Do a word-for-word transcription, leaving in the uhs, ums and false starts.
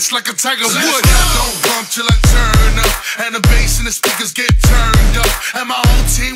hits like a Tiger Woods. I don't bump till I turn up, and the bass and the speakers get turned up, and my whole team